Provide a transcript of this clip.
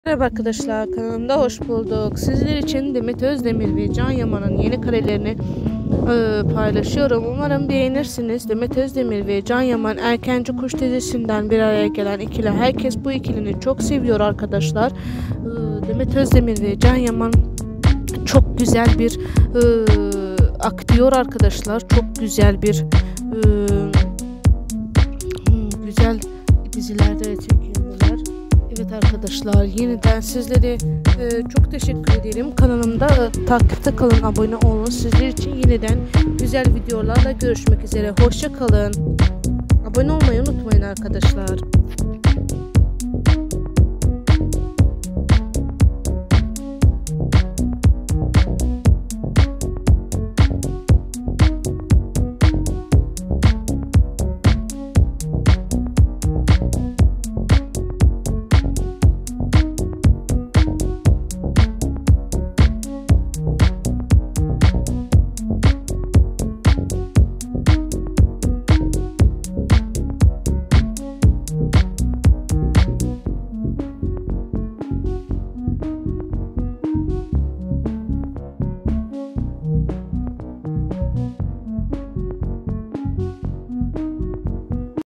Merhaba arkadaşlar, kanalımda hoş bulduk. Sizler için Demet Özdemir ve Can Yaman'ın yeni karelerini paylaşıyorum. Umarım beğenirsiniz. Demet Özdemir ve Can Yaman Erkenci Kuş dizisinden bir araya gelen ikili. Herkes bu ikilini çok seviyor arkadaşlar. Demet Özdemir ve Can Yaman çok güzel bir aktör arkadaşlar. Çok güzel bir güzel dizilerde çekiyorlar. Evet arkadaşlar, yeniden sizlere çok teşekkür ederim. Kanalımda takipte kalın, abone olun. Sizler için yeniden güzel videolarla görüşmek üzere. Hoşça kalın. Abone olmayı unutmayın arkadaşlar.